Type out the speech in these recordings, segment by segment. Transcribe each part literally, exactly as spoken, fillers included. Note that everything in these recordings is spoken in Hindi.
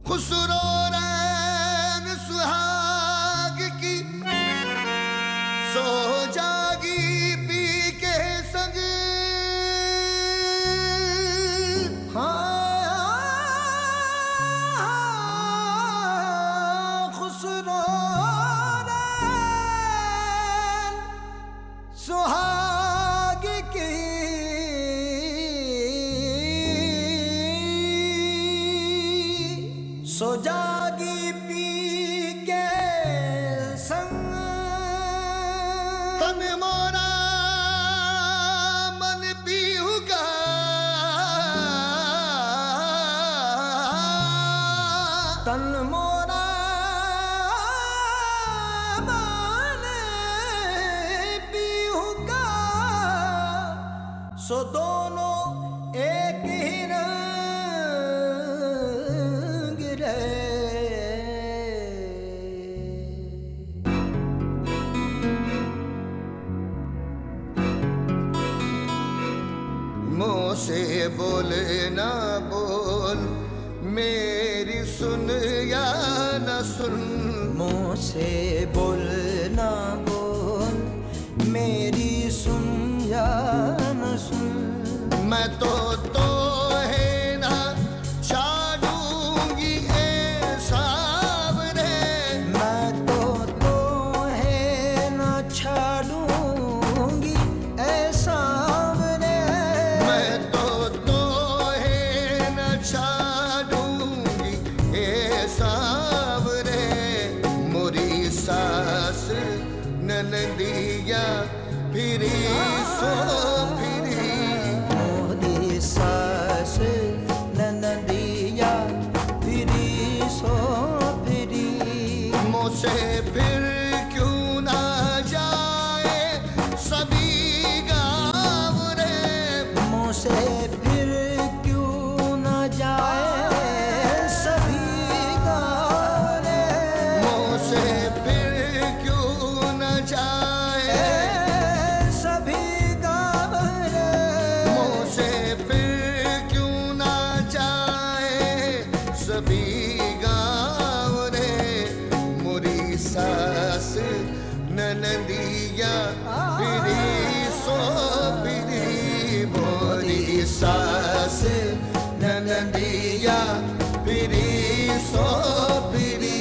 खुसरो रैन सुहाग की सो जागी पी के संग। हाँ खुसरो रैन सुहाग की सो जागी पी के संग। तन मोरा मन पीऊगा तन मोरा मन पीऊगा सो दोनों एक ही मुँह से बोले ना बोल मेरी सुन या न सुन। मुँह से बोल ना बोल मेरी सुन या न सुन। मैं तो तो है ना छाड़ूंगी ए सावरे। मैं तो तो है ना छाड़ूंगी ए सावरे। मैं तो तो है ना छाड़ूंगी ए सावरे। मोरी सास ननदिया फिरी सो फिरी। मोरी सास ननदिया फिरी सो फिरी। मुझसे फिर क्यों ना जाए सभी गाँव रे। मुझसे फिर क्यों ना जाए सभी गाँव रे। मुझसे फिर क्यों न जाए सभी गाँव रे। मुझसे फिर क्यों न जाए सभी गाँव रे। मोरी सास ननदिया फिरी सो फिरी। मोरी सास ननदिया फिरी सो फिरी।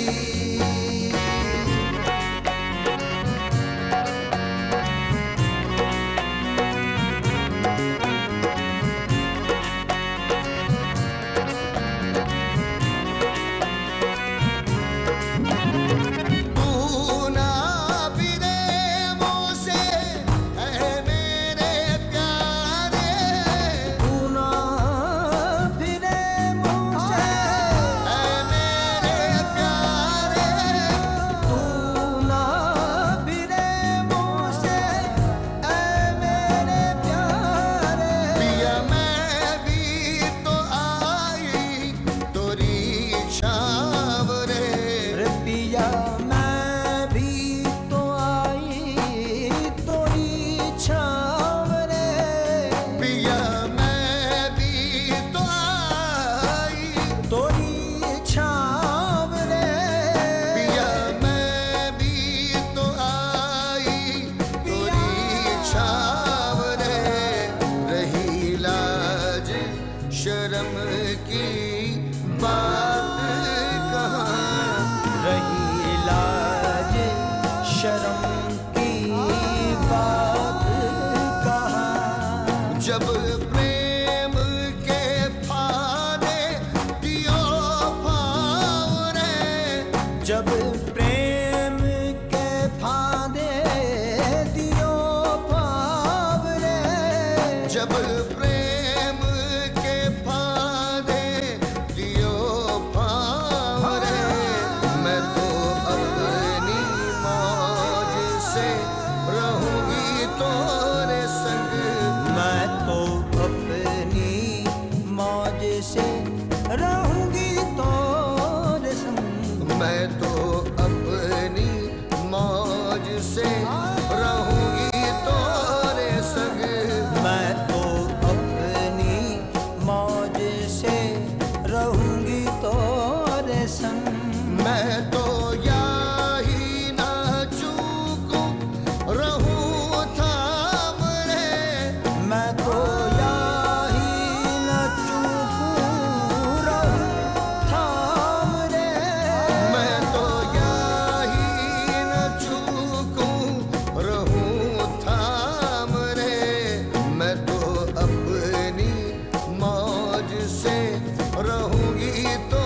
शर्म की बात कहाँ रही लाज शर्म की बात कहाँ। जब प्रेम के फाने दियो फावरे। जब प्रेम के फाने दियो फावरे। जब प्रेम रहूंगी तोरे संग। मैं तो अपनी मौज से रहूंगी तोरे संग। मैं तो अपनी मौज से रहूंगी तोरे संग। मैं तो अपनी मौज से रहूंगी तोरे मुझसे रहूंगी तो